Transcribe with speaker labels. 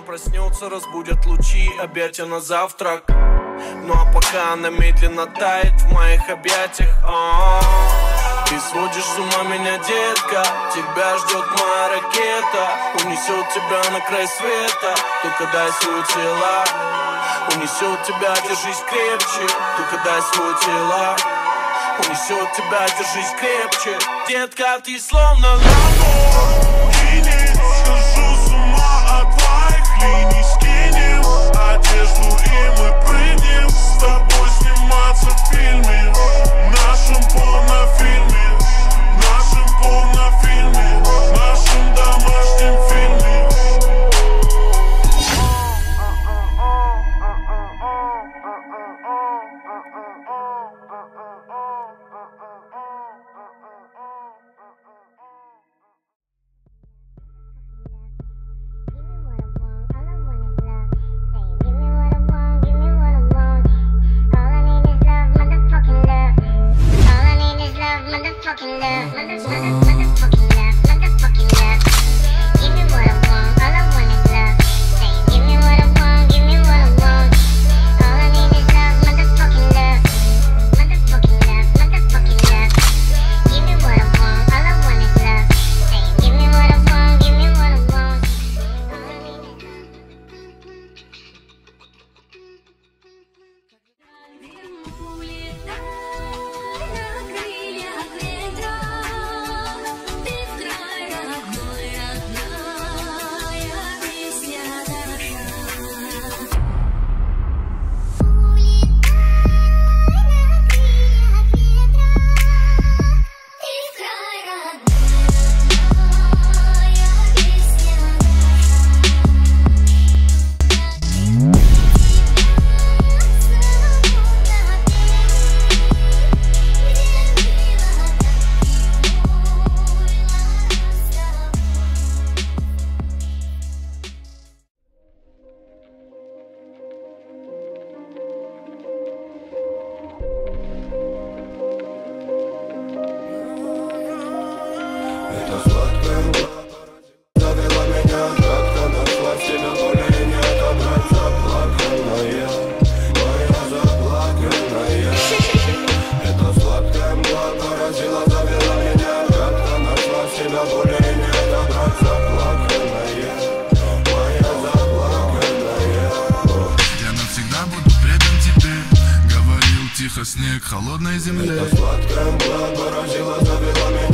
Speaker 1: проснется, разбудят лучи объятия на завтрак. Ну а пока она медленно тает в моих объятиях. Ты сводишь с ума меня, детка. Тебя ждет моя ракета. Унесет тебя на край света. Только дай свое тело. Унесет тебя, держись крепче. Только дай свое тело. Унесет тебя, держись крепче. Детка, ты словно Lamborghini. Схожу с ума от твоих линий. Скинем одежду и мы прыгнем с тобой сниматься в фильме. Нашем порнофильме. Нашем порнофильме. Нашем домашнем фильме.
Speaker 2: Motherfucking love, motherfucking love, motherfucking love. Give me what I want, all I want is love. Say, give me what I want, give me what I want. All I need is love, motherfucking love, motherfucking love, motherfucking love. Give me what I want, all I want is love. Say, give me what I want, give me what I want. All I need is
Speaker 3: снег холодной земли.
Speaker 4: Это сладкая мгла поразила, завела меня.